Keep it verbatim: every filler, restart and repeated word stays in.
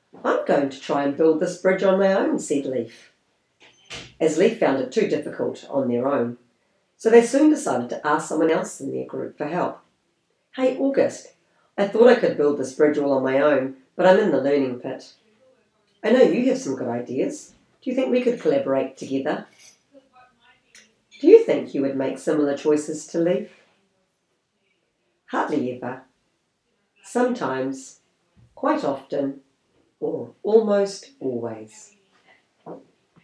I'm going to try and build this bridge on my own, said Leaf, as Leaf found it too difficult on their own. So they soon decided to ask someone else in their group for help. Hey, August, I thought I could build this bridge all on my own, but I'm in the learning pit. I know you have some good ideas. Do you think we could collaborate together? Do you think you would make similar choices to Leaf? Hardly ever. Sometimes, quite often, or almost always.